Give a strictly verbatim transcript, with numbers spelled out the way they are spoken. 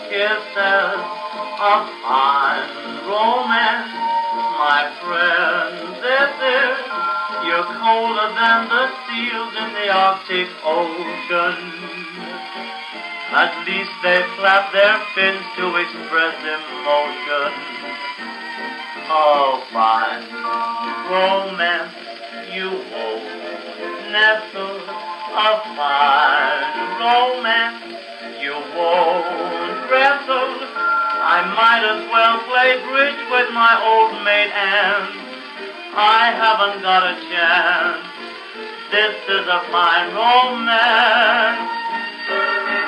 kisses, a fine romance, my friend, this is. You're colder than the seals in the Arctic Ocean. At least they flap their fins to express emotion. Oh, fine romance, you hold, nestle, a fine romance, you won't wrestle. I might as well play bridge with my old maid Anne. I haven't got a chance. This is a fine romance.